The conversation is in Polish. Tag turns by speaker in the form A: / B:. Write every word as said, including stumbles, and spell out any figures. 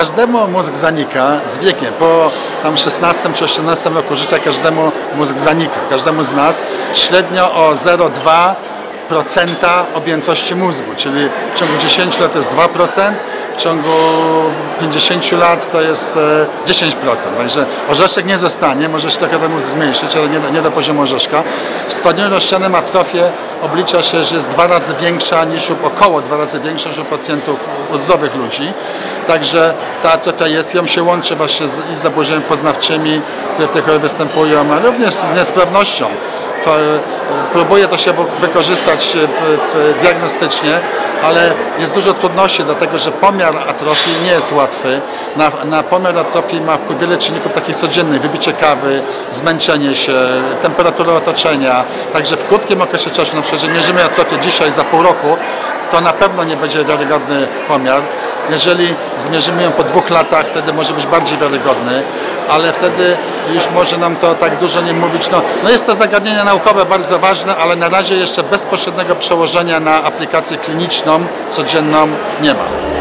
A: każdemu mózg zanika z wiekiem. Po tam szesnastym czy osiemnastym roku życia każdemu mózg zanika. Każdemu z nas średnio o zero przecinek dwa procent objętości mózgu, czyli w ciągu dziesięciu lat to jest dwa procent, w ciągu pięćdziesięciu lat to jest dziesięć procent. Także orzeszek nie zostanie, może się trochę ten mózg zmniejszyć, ale nie do, nie do poziomu orzeszka. W stwardnieniu rozsianym atrofię oblicza się, że jest dwa razy większa niż u, około dwa razy większa niż u pacjentów, u zdrowych ludzi. Także ta atrofia jest, ją się łączy właśnie z, i z zaburzeniami poznawczymi, które w tej chorobie występują, a również z niesprawnością. Próbuje to się wykorzystać diagnostycznie, ale jest dużo trudności, dlatego że pomiar atrofii nie jest łatwy. Na, na pomiar atrofii ma wpływ wiele czynników takich codziennych, wybicie kawy, zmęczenie się, temperatura otoczenia. Także w krótkim okresie czasu, na przykład, że mierzymy atrofię dzisiaj, za pół roku, to na pewno nie będzie wiarygodny pomiar. Jeżeli zmierzymy ją po dwóch latach, wtedy może być bardziej wiarygodny, ale wtedy już może nam to tak dużo nie mówić. No, no jest to zagadnienie naukowe bardzo ważne, ale na razie jeszcze bezpośredniego przełożenia na aplikację kliniczną codzienną nie ma.